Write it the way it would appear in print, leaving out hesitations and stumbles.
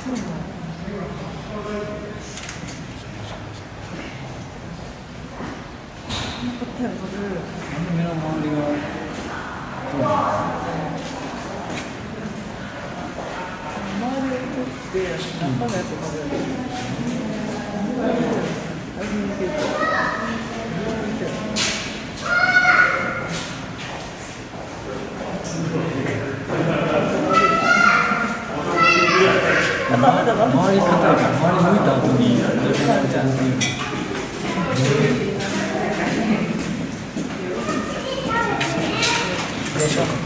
目の周りが周りを取って中のやつを食べる。味見てる。周り硬いから周り向いた後にどれぐらいじゃんっていう。よいしょ。